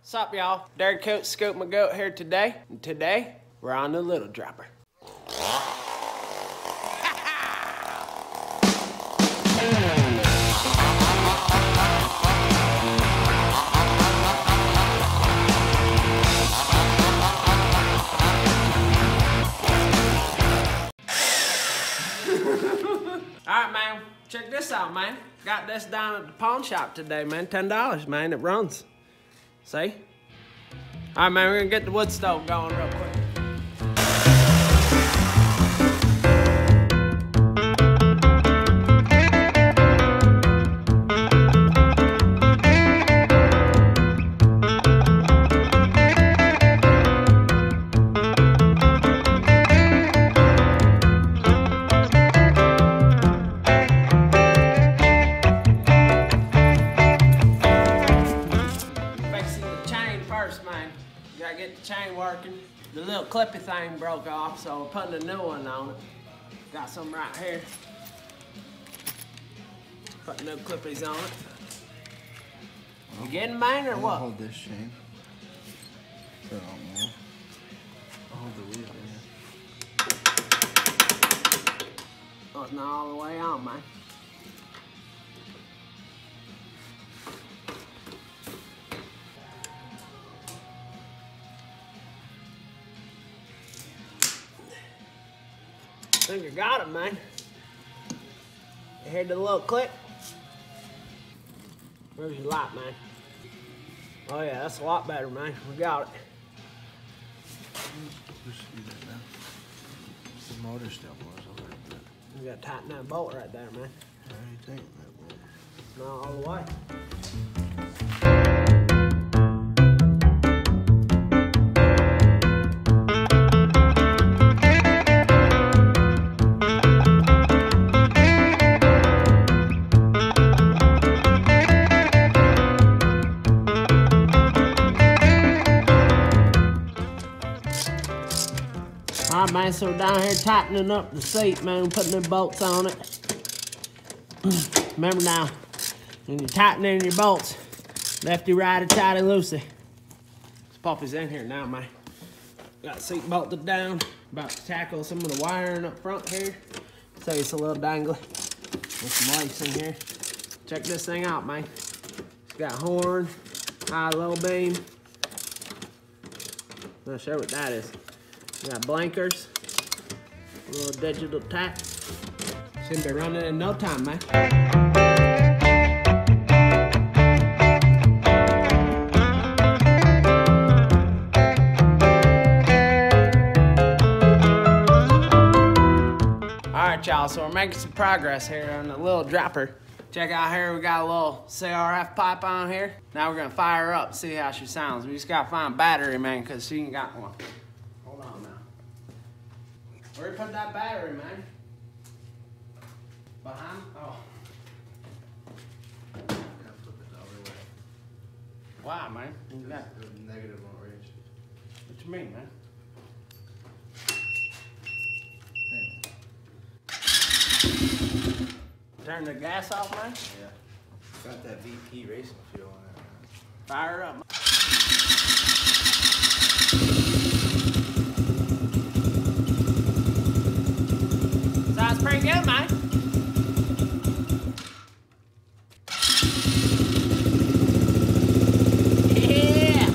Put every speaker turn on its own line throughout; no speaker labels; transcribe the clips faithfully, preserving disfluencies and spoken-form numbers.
Sup y'all, Dirty Koot, Scoop my goat here today, and today we're on the Lil Dropper. Alright man, check this out man. Got this down at the pawn shop today man, ten dollars man, it runs. See? Alright man, we're gonna get the wood stove going real quick. Man, you gotta get the chain working. The little clippy thing broke off, so we're putting a new one on it. Got some right here. Putting new clippies on it. You getting mine or what?
Hold this chain. So I don't know. I'll hold the wheel here.
Oh, it's not all the way on, man. I think I got it, man. You heard the little click? Where's your light, man? Oh yeah, that's a lot better, man. We got it.
We should do that now. The motor still blows a little bit.
You gotta tighten that bolt right there, man.
How do you tighten that bolt?
Not all the way. Alright man, so we're down here tightening up the seat, man, putting the bolts on it. Remember now, when you're tightening your bolts, lefty, righty, tighty, loosey. This puppy's in here now, man. Got the seat bolted down, about to tackle some of the wiring up front here. So it's a little dangly. With some lights in here. Check this thing out, man. It's got horn, high, low beam. I'll show you what that is. We got blinkers, a little digital tap. Should be running in no time, man. Alright y'all, so we're making some progress here on the Lil Dropper. Check out here, we got a little C R F pipe on here. Now we're gonna fire her up, see how she sounds. We just gotta find a battery, man, cause she ain't got one. Where you put that battery, man? Behind? Oh.
I gotta flip it the other way.
Why, man? You got
the negative won't reach.
What you mean, man?
Anyway.
Turn the gas off, man?
Yeah. Got that V P racing fuel on it.
Fire her up, man. Sounds pretty good, man. Yeah.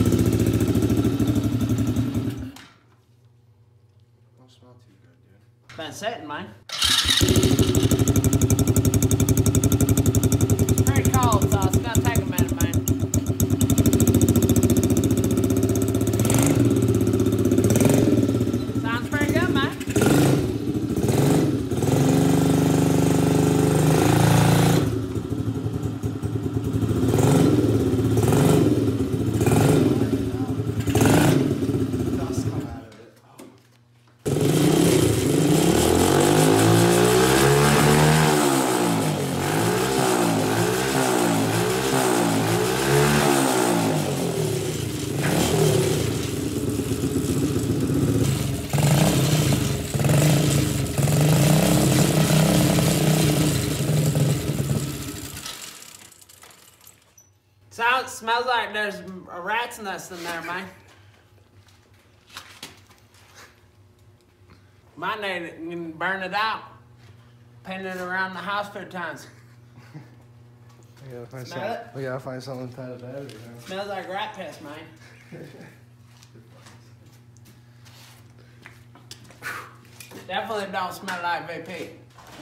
Don't smell too good, dude.
Been sitting, man. Pretty cold, so it's gonna take a minute, man. Sounds pretty good, man. Sounds, smells like there's a rat's nest in there, man. Might need it and burn it out. Paint it around the house a few times.
We gotta find
Smell
something.
it?
We gotta find something tied to that. You know?
Smells like rat piss, man. Definitely don't smell like V P.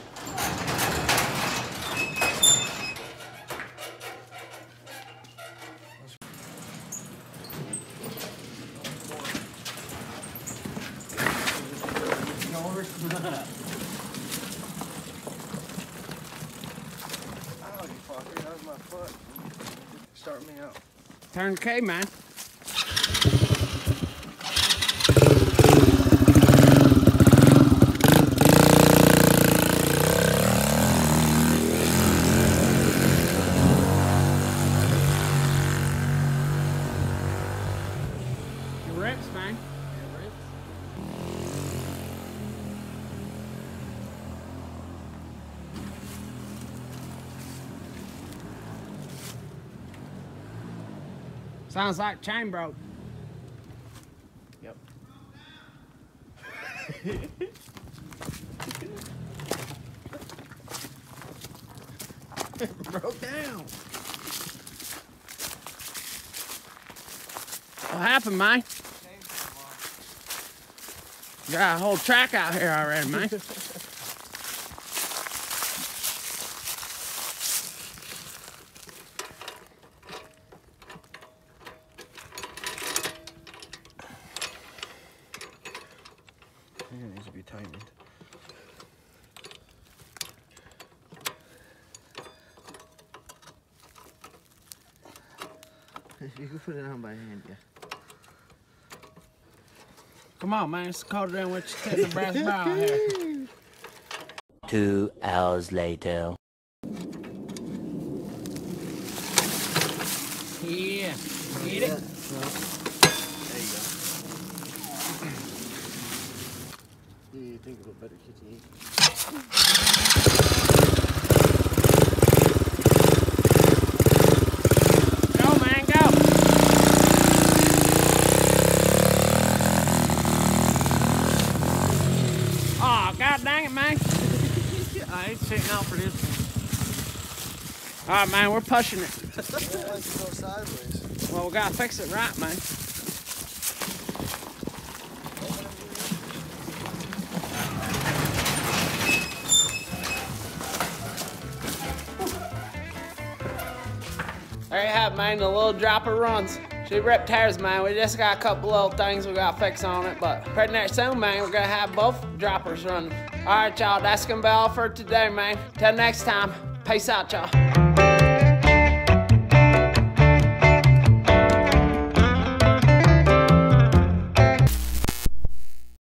Oh, you fucker, that was my foot. Start me out.
Turn K, man. It rips, man. It rips. Sounds like chain broke.
Yep.
Broke down. What happened, man? Got a whole track out here already, man.
It needs to be tightened. You can put it on by hand, yeah.
Come on, man. It's colder than what you take the brass bar out here.
Two hours later.
Yeah. Get it?
There you go. Yeah, you think of a better kitchen eat.
Go, man, go. Oh, god dang it, man. I ain't sitting out for this one. All right, man, we're pushing it.
It wants to go sideways.
Well, we gotta fix it right, man. There you have it, man. The Lil Dropper runs. She ripped tires, man. We just got a couple little things we gotta fix on it, but pretty next soon, man, we're gonna have both droppers running. All right, y'all. That's gonna be all for today, man. Till next time. Peace out, y'all.